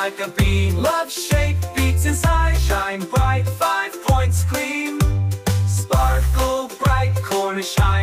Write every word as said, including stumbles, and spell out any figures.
like a beam. Love shape beats inside, shine bright, five points gleam. Sparkle bright, Cornish high.